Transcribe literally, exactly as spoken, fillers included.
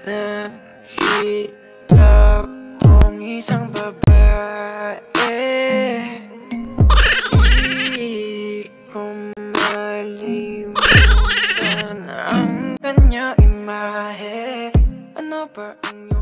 Nakita kong isang babae, di ko malimutan ang kanya imahe. Ano ba ang